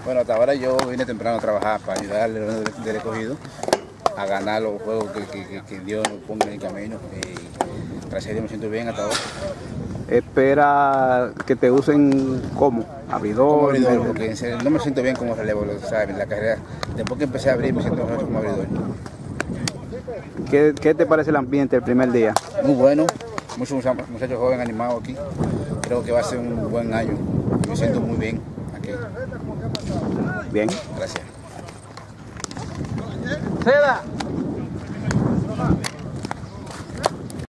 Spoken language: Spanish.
Bueno, hasta ahora yo vine temprano a trabajar para ayudar al León del Escogido a ganar los juegos que Dios nos ponga en el camino. Y gracias a Dios me siento bien hasta ahora. Espera que te usen como abridor. Como abridor, porque en serio, no me siento bien como relevo, ¿sabes? En la carrera. Después que empecé a abrir me siento mejor como abridor. ¿Qué te parece el ambiente el primer día? Muy bueno, muchos muchachos jóvenes animados aquí. Creo que va a ser un buen año. Me siento muy bien aquí. Bien. Gracias. Seda.